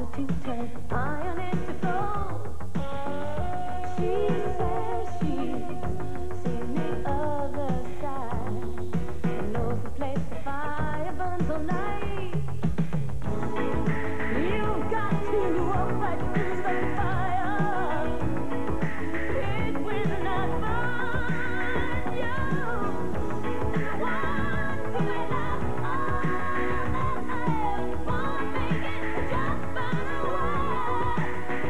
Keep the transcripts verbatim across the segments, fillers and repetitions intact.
to turn iron into gold. She says she's seen the other side and knows the place the fire burns all night. You've got to walk right through the fire. It will not burn you. Once you let out all that I ever want, make it just burn away.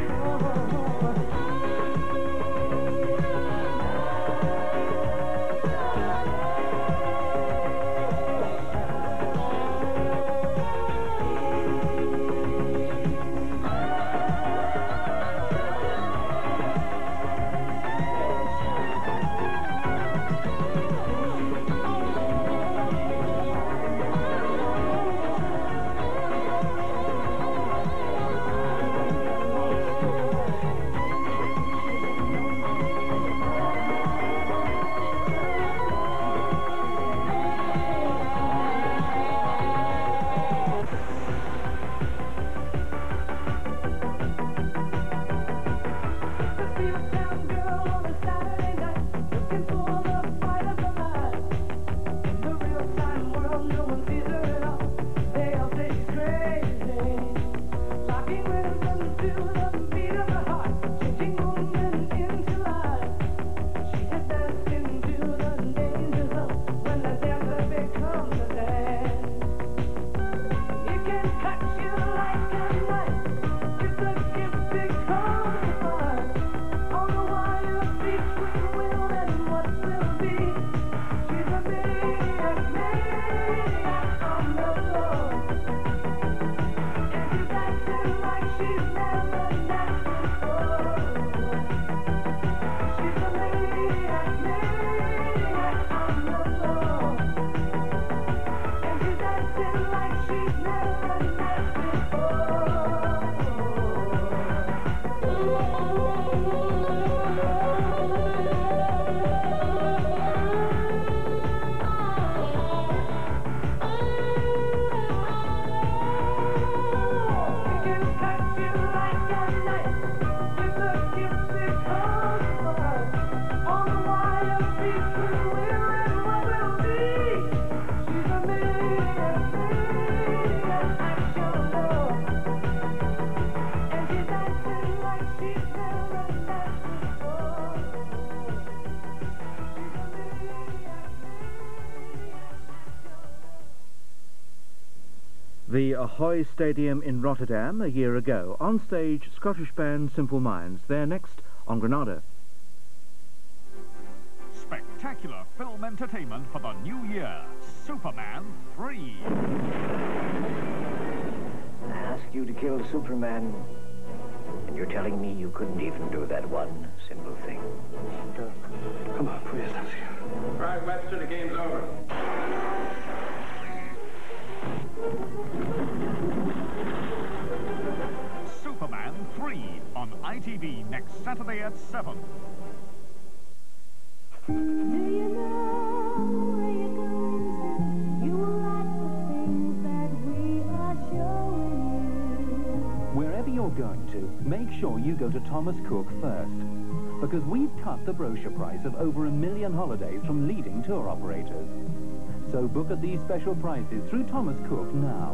The Ahoy Stadium in Rotterdam a year ago. On stage, Scottish band Simple Minds. They're next on Granada. Spectacular film entertainment for the new year. Superman three. I asked you to kill Superman, and you're telling me you couldn't even do that one simple thing. Come on, put yourself here. All right, Webster, the game's over. Superman three on I T V next Saturday at seven. Do you know where you're going? You will like the things that we are showing you. Wherever you're going to, make sure you go to Thomas Cook first. Because we've cut the brochure price of over a million holidays from leading tour operators. So book at these special prices through Thomas Cook now.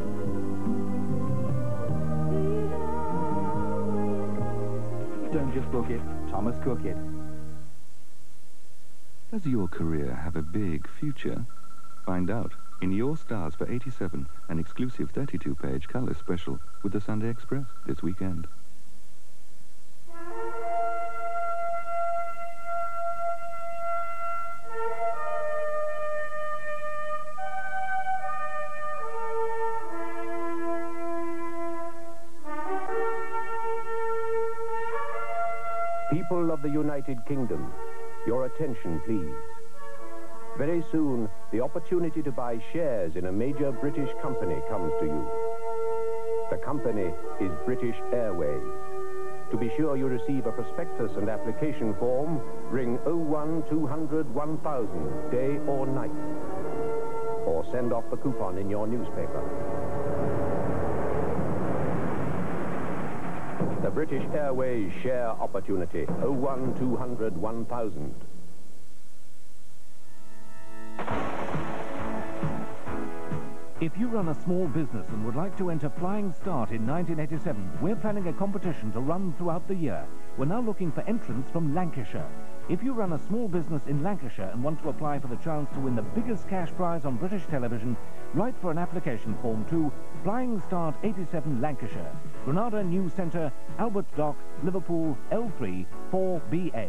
Don't just book it, Thomas Cook it. Does your career have a big future? Find out in Your Stars for eighty-seven, an exclusive thirty-two page colour special with the Sunday Express this weekend. People of the United Kingdom, your attention, please. Very soon, the opportunity to buy shares in a major British company comes to you. The company is British Airways. To be sure you receive a prospectus and application form, ring oh one two hundred one thousand, day or night. Or send off the coupon in your newspaper. British Airways share opportunity. oh one two hundred one thousand. If you run a small business and would like to enter Flying Start in nineteen eighty-seven, we're planning a competition to run throughout the year. We're now looking for entrants from Lancashire. If you run a small business in Lancashire and want to apply for the chance to win the biggest cash prize on British television, write for an application form to Flying Start eighty-seven Lancashire, Granada News Centre, Albert Dock, Liverpool, L three four B A.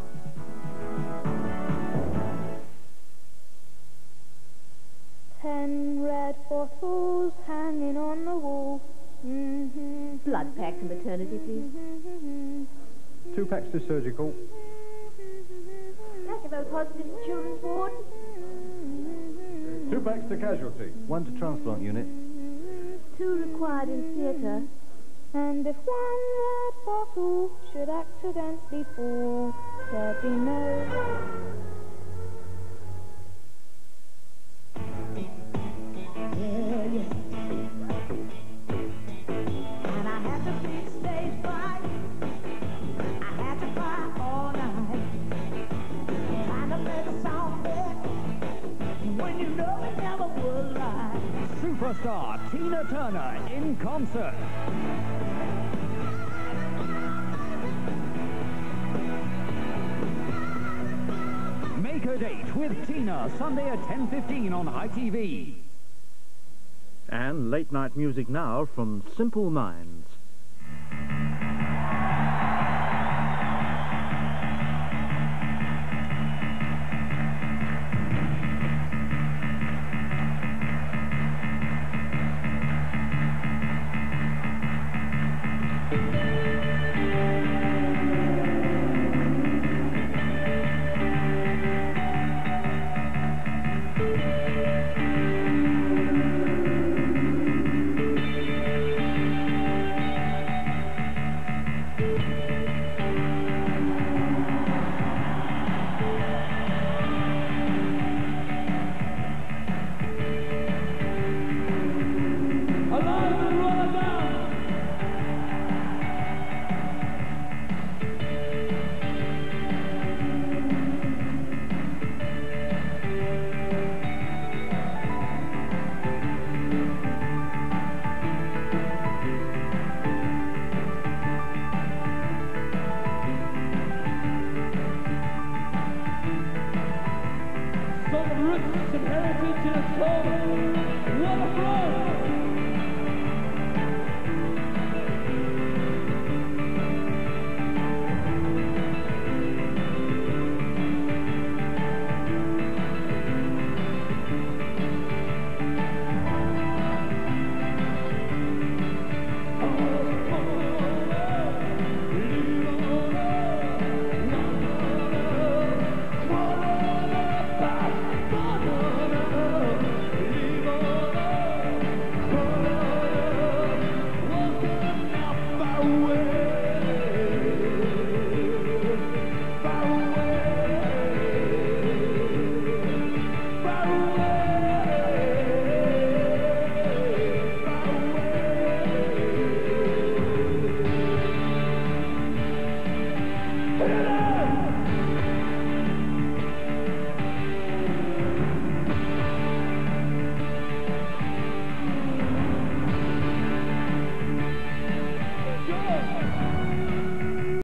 Ten red bottles hanging on the wall. Mm-hmm. Blood pack to maternity, please. Two packs to surgical. Pack of those hospital children's ward. Two packs to casualty. One to transplant unit. Two required in theatre. And if one red bottle should accidentally fall, there'd be no... Superstar Tina Turner in concert. Make a date with Tina, Sunday at ten fifteen on I T V. And late-night music now from Simple Minds. Thank you.